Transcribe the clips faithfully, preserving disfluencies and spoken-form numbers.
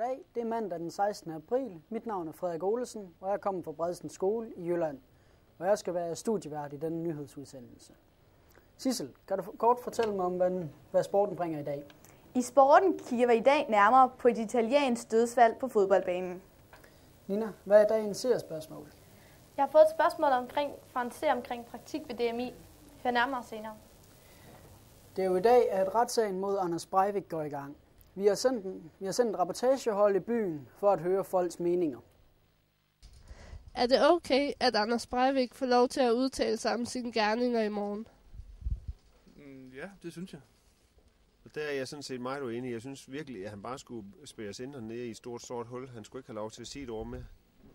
Goddag, det er mandag den sekstende april. Mit navn er Frederik Olesen, og jeg kommer fra Bredsten Skole i Jylland, og jeg skal være studievært i denne nyhedsudsendelse. Sissel, kan du kort fortælle mig om, hvad, hvad sporten bringer i dag? I sporten kigger vi i dag nærmere på et italiensk dødsfald på fodboldbanen. Nina, hvad er dagens seerspørgsmål? Jeg har fået et spørgsmål omkring, fra en seer omkring praktik ved D M I. Hør nærmere senere. Det er jo i dag, at retssagen mod Anders Breivik går i gang. Vi har sendt, en, vi har sendt et rapportagehold i byen for at høre folks meninger. Er det okay, at Anders Breivik får lov til at udtale sig om sine gerninger i morgen? Mm, ja, det synes jeg. Og der er jeg sådan set meget uenig. Jeg synes virkelig, at han bare skulle spæres ind nede i et stort sort hul. Han skulle ikke have lov til at sige et ord med.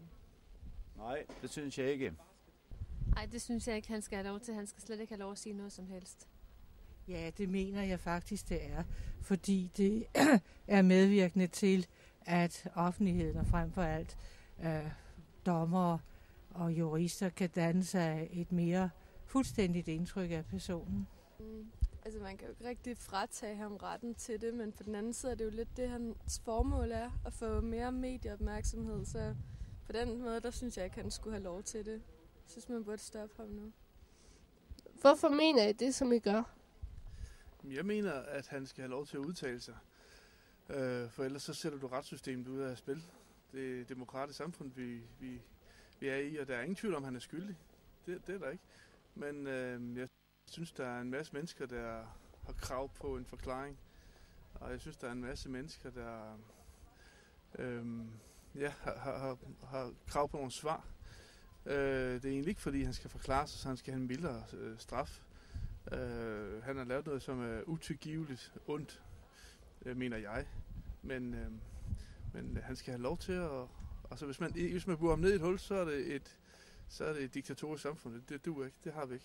Nej, det synes jeg ikke. Nej, det synes jeg ikke, han skal have lov til. Han skal slet ikke have lov at sige noget som helst. Ja, det mener jeg faktisk, det er. Fordi det er medvirkende til, at offentligheden og frem for alt øh, dommere og jurister kan danne sig et mere fuldstændigt indtryk af personen. Mm, altså man kan jo ikke rigtig fratage ham retten til det, men på den anden side er det jo lidt det, hans formål er, at få mere medieopmærksomhed. Så på den måde, der synes jeg ikke, han skulle have lov til det. Jeg synes, man burde stoppe ham nu. Hvorfor mener I det, som I gør? Jeg mener, at han skal have lov til at udtale sig. Øh, for ellers så sætter du retssystemet ud af spil. Det er et demokratisk samfund, vi, vi, vi er i, og der er ingen tvivl om, han er skyldig. Det, det er der ikke. Men øh, jeg synes, der er en masse mennesker, der har krav på en forklaring. Og jeg synes, der er en masse mennesker, der øh, ja, har, har, har krav på nogle svar. Øh, det er egentlig ikke, fordi han skal forklare sig, så han skal have en mildere øh, straf. Uh, han har lavet noget, som er utilgiveligt ondt, uh, mener jeg. Men, uh, men han skal have lov til at... Altså, hvis man, hvis man burer ham ned i et hul, så er det et, så er det et diktatorisk samfund. Det duer ikke. Det har vi ikke.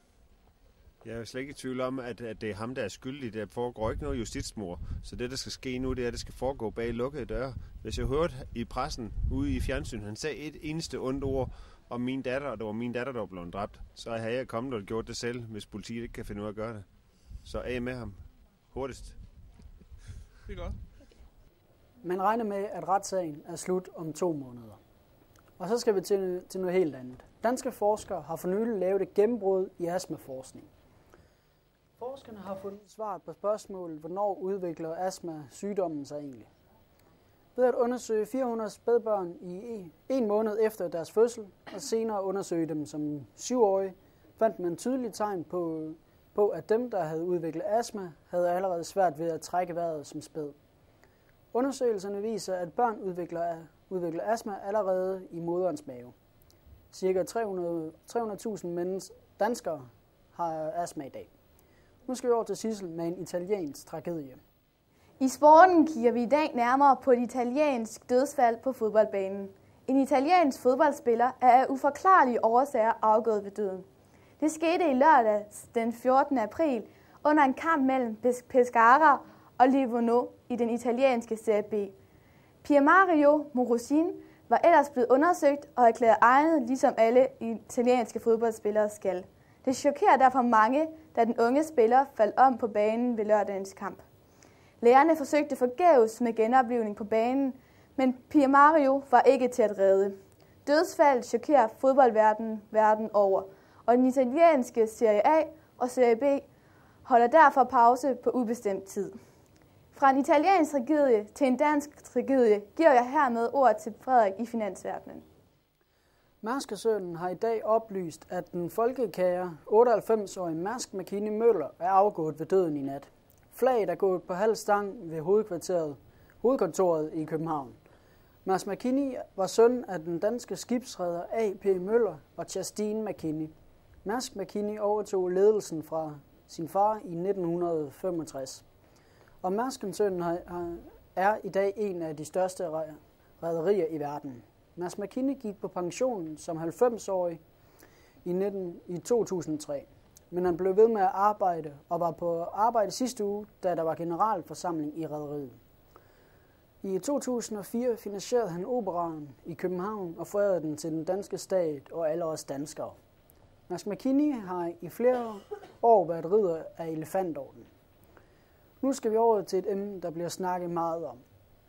Jeg er slet ikke i tvivl om, at, at det er ham, der er skyldig. Der foregår ikke noget justitsmord. Så det, der skal ske nu, det er, at det skal foregå bag lukkede døre. Hvis jeg hørte i pressen, ude i fjernsynet, han sagde et eneste ondt ord om min datter, og det var min datter, der var blevet dræbt, så havde jeg kommet og gjort det selv, hvis politiet ikke kan finde ud af at gøre det. Så af med ham. Hurtigst. Det er godt. Man regner med, at retssagen er slut om to måneder. Og så skal vi til, til noget helt andet. Danske forskere har for nylig lavet et gennembrud i astmaforskning. Forskerne har fundet svaret på spørgsmålet, hvornår udvikler astma sygdommen sig egentlig. Ved at undersøge fire hundrede spædbørn i en måned efter deres fødsel, og senere undersøge dem som syvårige, fandt man tydelige tegn på, på, at dem, der havde udviklet astma, havde allerede svært ved at trække vejret som spæd. Undersøgelserne viser, at børn udvikler, udvikler astma allerede i moderens mave. Cirka tre hundrede tusind mennesker, danskere har astma i dag. Nu skal vi over til Sissel med en italiensk tragedie. I sporten kigger vi i dag nærmere på et italiensk dødsfald på fodboldbanen. En italiensk fodboldspiller er af uforklarlige årsager afgået ved døden. Det skete i lørdag den fjortende april under en kamp mellem Pescara og Livorno i den italienske Serie B. Piermario Morosini var ellers blevet undersøgt og erklæret egnet, ligesom alle italienske fodboldspillere skal. Det chokerer derfor mange, da den unge spiller faldt om på banen ved lørdagens kamp. Lægerne forsøgte forgæves med genoplivning på banen, men Piermario var ikke til at redde. Dødsfaldet chokerer fodboldverdenen verden over, og den italienske Serie A og Serie B holder derfor pause på ubestemt tid. Fra en italiensk tragedie til en dansk tragedie giver jeg hermed ord til Frederik i finansverdenen. Mærskesønnen har i dag oplyst, at den folkekære otteoghalvfems-årige Mærsk Mc-Kinney Møller er afgået ved døden i nat. Flaget er gået på halv stang ved hovedkvarteret, hovedkontoret i København. Mærsk Mc-Kinney var søn af den danske skibsreder A P Møller og Justine Mc-Kinney. Mærsk Mc-Kinney overtog ledelsen fra sin far i nitten femogtres. Og Mærskensønnen er i dag en af de største rederier i verden. Mærsk Mc-Kinney gik på pension som halvfems-årig i to tusind og tre. Men han blev ved med at arbejde og var på arbejde sidste uge, da der var generalforsamling i rederiet. I to tusind og fire finansierede han operaen i København og forærede den til den danske stat og alle os danskere. Mærsk Mc-Kinney har i flere år været ridder af Elefantorden. Nu skal vi over til et emne, der bliver snakket meget om.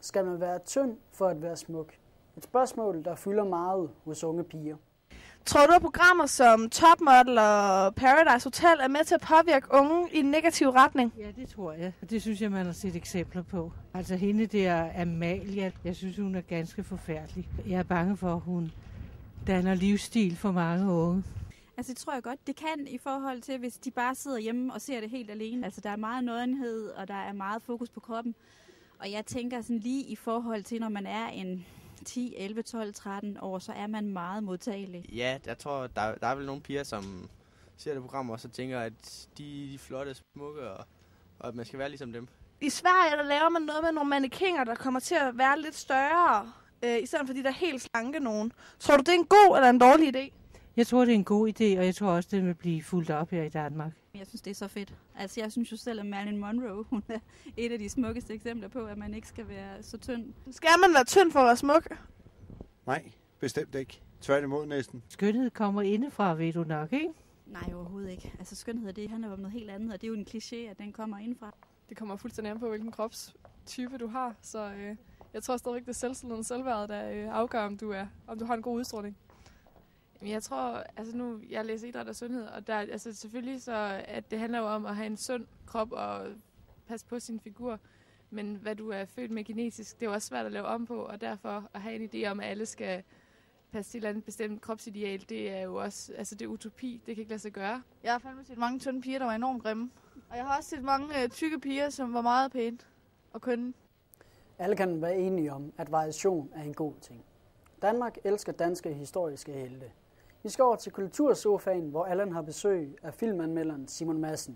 Skal man være tynd for at være smuk? Et spørgsmål, der fylder meget hos unge piger. Tror du, at programmer som Top Model og Paradise Hotel er med til at påvirke unge i en negativ retning? Ja, det tror jeg. Det synes jeg, man har set eksempler på. Altså hende der Amalia, jeg synes, hun er ganske forfærdelig. Jeg er bange for, at hun danner livsstil for mange unge. Altså det tror jeg godt, det kan i forhold til, hvis de bare sidder hjemme og ser det helt alene. Altså der er meget nøgenhed, og der er meget fokus på kroppen. Og jeg tænker sådan lige i forhold til, når man er en ti, elleve, tolv, tretten år, så er man meget modtagelig. Ja, jeg tror, der, der er vel nogle piger, som ser det program og så tænker, at de er flotte, smukke, og, og at man skal være ligesom dem. I Sverige der laver man noget med nogle mannequiner, der kommer til at være lidt større, øh, i stedet for de der helt slanke nogen. Tror du, det er en god eller en dårlig idé? Jeg tror, det er en god idé, og jeg tror også, det vil blive fulgt op her i Danmark. Jeg synes, det er så fedt. Altså, jeg synes jo selv, at Marilyn Monroe, hun er et af de smukkeste eksempler på, at man ikke skal være så tynd. Skal man være tynd for at være smuk? Nej, bestemt ikke. Tværtimod næsten. Skønhed kommer indefra, ved du nok, ikke? Nej, overhovedet ikke. Altså, skønhed, det handler om noget helt andet, og det er jo en kliché, at den kommer indefra. Det kommer fuldstændig an på, hvilken kropstype du har, så øh, jeg tror stadigvæk, det er selvtilliden og selvværdet, der øh, afgør, om du, er, om du har en god udstråling. Jeg tror, altså nu, jeg læser idræt og sundhed, og der, altså selvfølgelig så, at det handler jo om at have en sund krop og passe på sin figur. Men hvad du er født med genetisk, det er jo også svært at lave om på, og derfor at have en idé om, at alle skal passe til et eller andet bestemt kropsideal, det er jo også, altså det er utopi, det kan ikke lade sig gøre. Jeg har fandme set mange tynde piger, der var enormt grimme. Og jeg har også set mange øh, tykke piger, som var meget pæne og kønne. Alle kan være enige om, at variation er en god ting. Danmark elsker danske historiske helte. Vi skal over til Kultursofaen, hvor Allan har besøg af filmanmelderen Simon Madsen.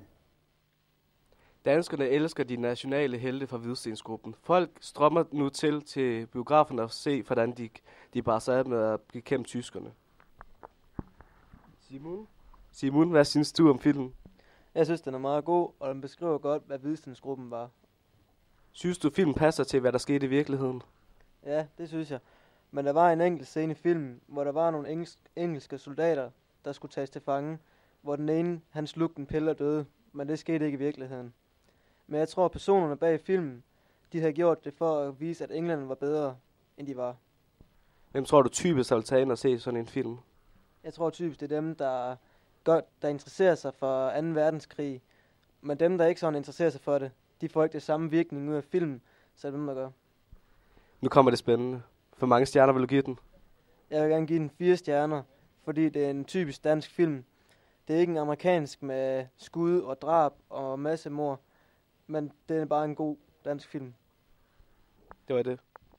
Danskerne elsker de nationale helte fra Hvidstensgruppen. Folk strømmer nu til til biograferne og se, hvordan de, de bare sad med at bekæmpe tyskerne. Simon? Simon, hvad synes du om filmen? Jeg synes, den er meget god, og den beskriver godt, hvad Hvidstensgruppen var. Synes du, filmen passer til, hvad der skete i virkeligheden? Ja, det synes jeg. Men der var en enkelt scene i filmen, hvor der var nogle engelsk, engelske soldater, der skulle tages til fange, hvor den ene, han slugte en pille og døde, men det skete ikke i virkeligheden. Men jeg tror, at personerne bag filmen, de havde gjort det for at vise, at englænderne var bedre, end de var. Hvem tror du typisk vil tage ind og se sådan en film? Jeg tror typisk, det er dem, der, gør, der interesserer sig for anden verdenskrig. Men dem, der ikke sådan interesserer sig for det, de får ikke det samme virkning ud af filmen, som dem, der gør. Nu kommer det spændende. Hvor mange stjerner vil du give den? Jeg vil gerne give den fire stjerner, fordi det er en typisk dansk film. Det er ikke en amerikansk med skud og drab og masse mord, men det er bare en god dansk film. Det var det.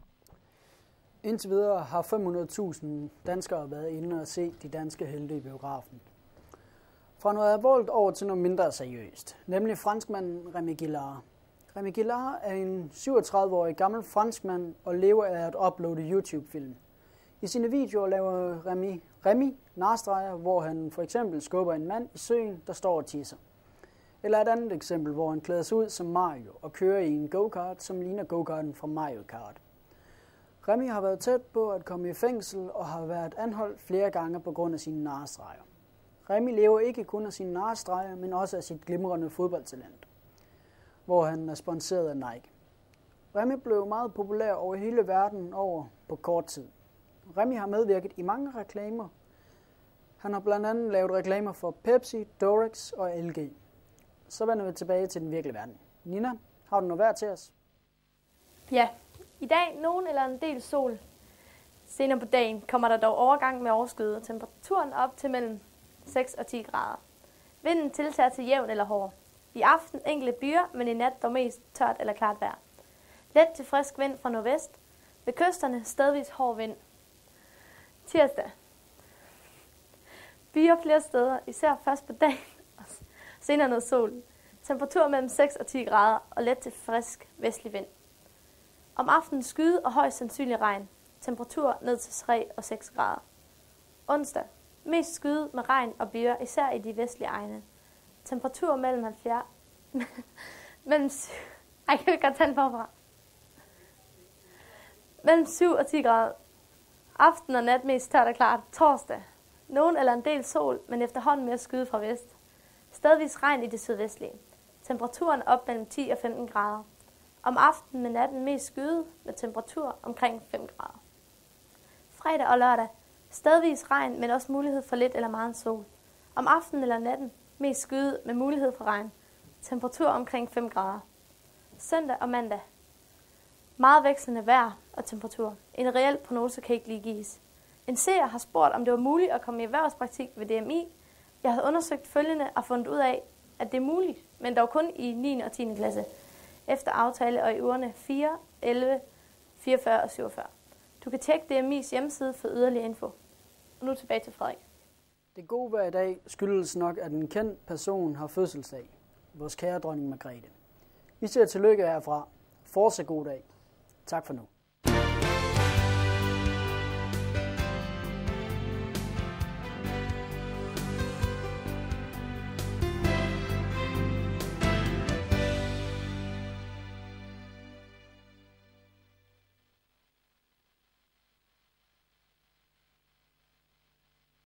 Indtil videre har fem hundrede tusind danskere været inde og se de danske helte i biografen. Fra noget alvorligt over til noget mindre seriøst, nemlig franskmanden Rémi Guillard. Rémi Guillard er en syvogtredive-årig gammel franskmand og lever af at uploade YouTube-film. I sine videoer laver Rémi, Rémi narstreger, hvor han for eksempel skubber en mand i søen, der står og tisser. Eller et andet eksempel, hvor han klæder sig ud som Mario og kører i en go-kart, som ligner go-karten fra Mario Kart. Rémi har været tæt på at komme i fængsel og har været anholdt flere gange på grund af sine narstreger. Rémi lever ikke kun af sine narstreger, men også af sit glimrende fodboldtalent, hvor han er sponsoreret af Nike. Rémi blev meget populær over hele verden over på kort tid. Rémi har medvirket i mange reklamer. Han har blandt andet lavet reklamer for Pepsi, Durex og L G. Så vender vi tilbage til den virkelige verden. Nina, har du noget værd til os? Ja, i dag nogen eller en del sol. Senere på dagen kommer der dog overgang med overskyet og temperaturen op til mellem seks og ti grader. Vinden tiltager til jævn eller hård. I aften enkelte byer, men i nat dog mest tørt eller klart vejr. Let til frisk vind fra nordvest. Ved kysterne stedvis hård vind. Tirsdag. Byer flere steder, især først på dagen. Senere noget sol. Temperatur mellem seks og ti grader og let til frisk vestlig vind. Om aftenen skyde og højst sandsynlig regn. Temperatur ned til tre og seks grader. Onsdag. Mest skyde med regn og byer, især i de vestlige egne. Temperatur mellem halvfjerds... mellem syv... Ej, kan vi godt tage den forfra? Mellem syv og ti grader. Aften og nat mest tørt og klart. Torsdag. Nogen eller en del sol, men efterhånden mere skyde fra vest. Stedvis regn i det sydvestlige. Temperaturen op mellem ti og femten grader. Om aftenen med natten mest skyde med temperatur omkring fem grader. Fredag og lørdag stedvis regn, men også mulighed for lidt eller meget sol. Om aftenen eller natten mest skyde med mulighed for regn. Temperatur omkring fem grader. Søndag og mandag. Meget vekslende vejr og temperatur. En reel prognose kan ikke lige gives. En seer har spurgt, om det var muligt at komme i erhvervspraktik ved D M I. Jeg havde undersøgt følgende og fundet ud af, at det er muligt, men dog kun i niende og tiende klasse. Efter aftale og i ugerne fire, elleve, fireogfyrre og syvogfyrre. Du kan tjekke D M I's hjemmeside for yderligere info. Og nu tilbage til Frederik. Det gode vejr i dag skyldes nok, at en kendt person har fødselsdag. Vores kære dronning Margrethe. Vi siger tillykke herfra. Fortsat god dag. Tak for nu.